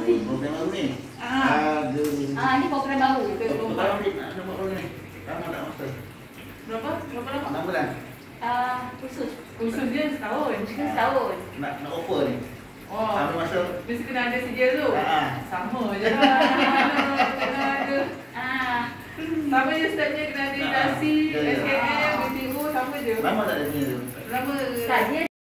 program baru ni. Aduh. Ni program baru. Kalau nak buat program ni. Lama tak master. Berapa lama? 6 bulan. Khusus. Usul dia setahun. Setahun. Nak offer ni. Oh. Ambil masa. Mesti kena ada sijil tu. Sama je lah. Kena ada. Sama je stepnya kena ada industri, SKM, BTO, sama je. Lama tak ada ni tu? Lama. Tak, dia